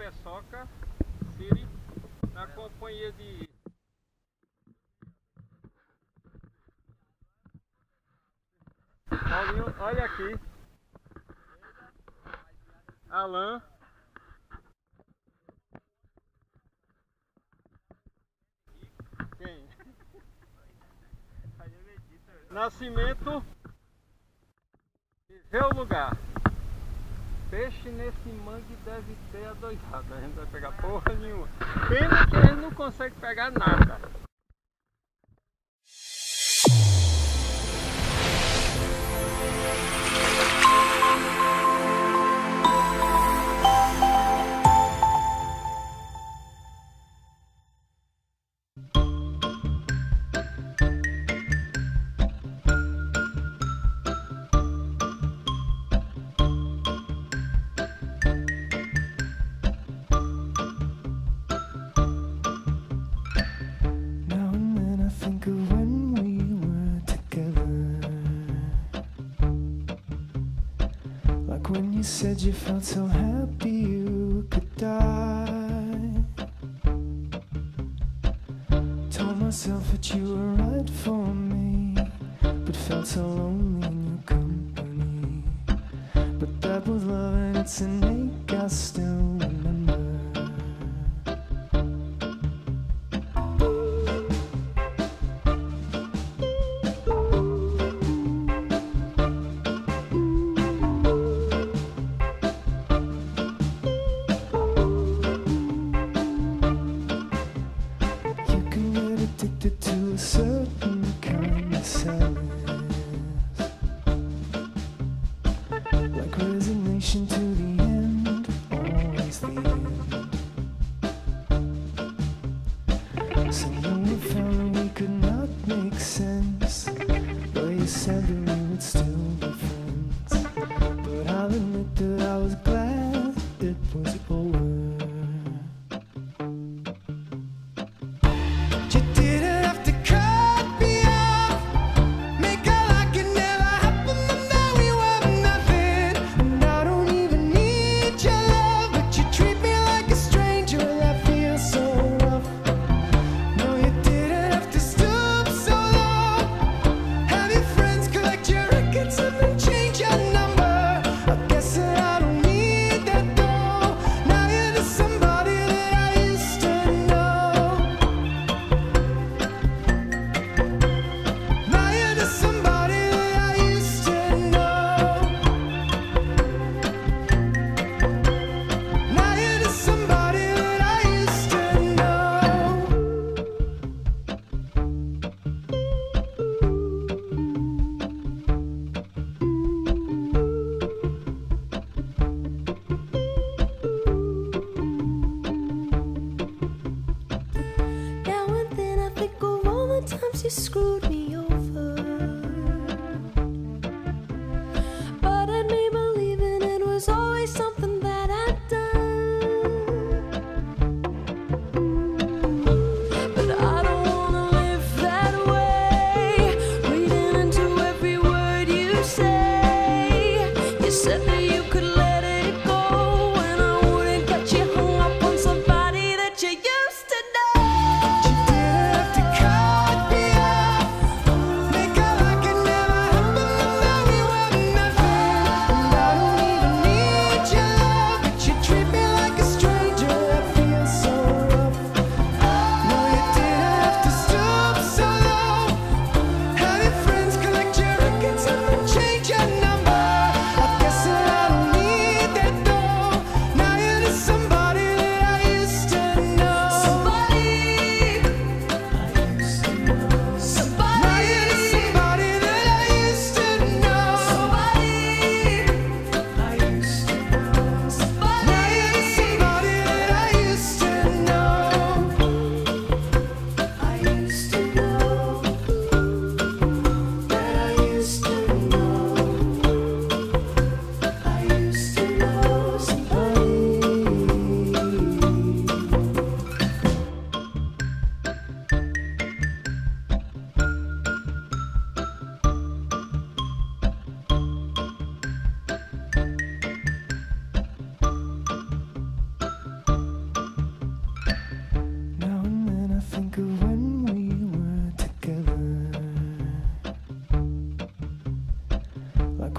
Peçoca City, na companhia de Paulinho, olha aqui, Alan, quem? Nascimento, vê o lugar. Peixe nesse mangue deve ter adoidado, a gente não vai pegar porra nenhuma. Pena que a gente não consegue pegar nada. When you said you felt so happy you could die, told myself that you were right for me, but felt so lonely in your company. But that was love and it's an ache I still remember. To a certain kind of sadness, like resignation to the end, always the end. So when we found we could not make sense, well, you said that we would still be friends, but I'll admit that I was glad it was over. You screwed me over, but it made me believing it was always something that I'd done. But I don't wanna live that way, reading into every word you say. You said that you could let it go, and I wouldn't get you hung up on somebody that you used to know. Change your number. I guess that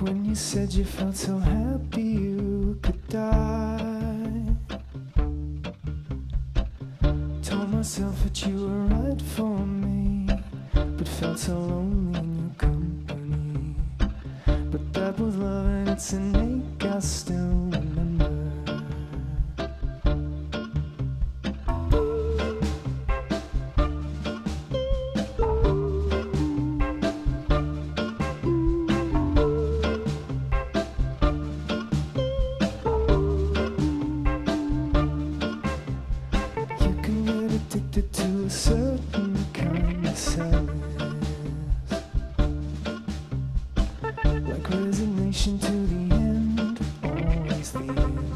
when you said you felt so happy you could die. Told myself that you were right for me, but felt so lonely in your company. But that was love and it's an ache I still remember. Addicted to a certain kind of sadness, like resignation to the end, always the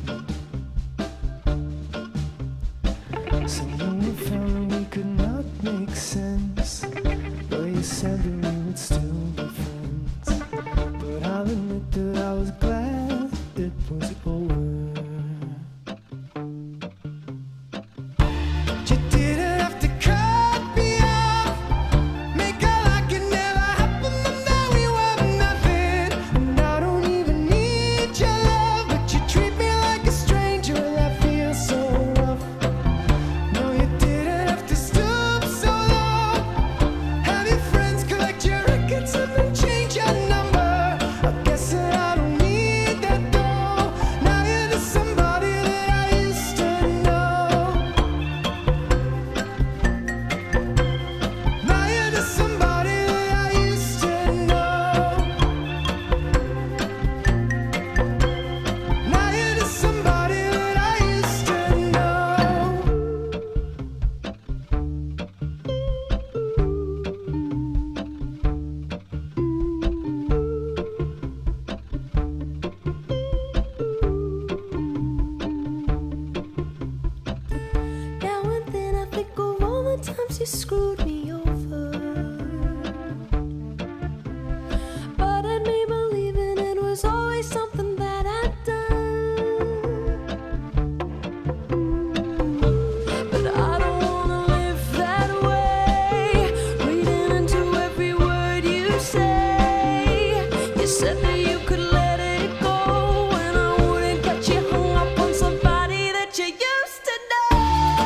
end. So when we found we could not make sense, well, you said that we would still be friends, but I'll admit that I was glad it was over. Times you screwed me over, but it made me believing it was always something that I'd done. But I don't wanna live that way, reading into every word you say. You said that you could let it go, and I wouldn't get you hung up on somebody that you used to know.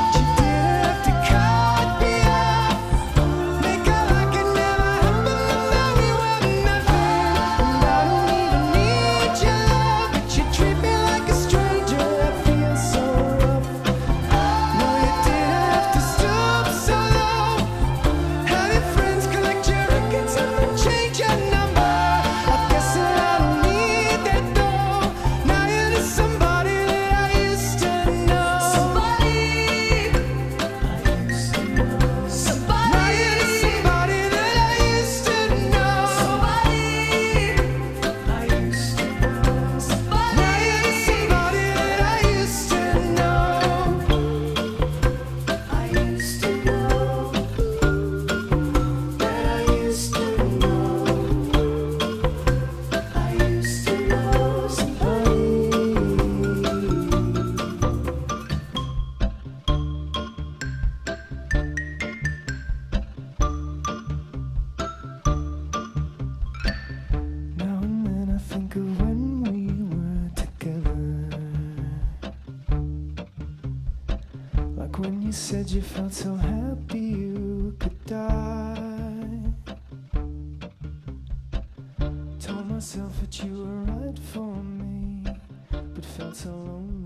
Think of when we were together, like when you said you felt so happy you could die. Told myself that you were right for me, but felt so lonely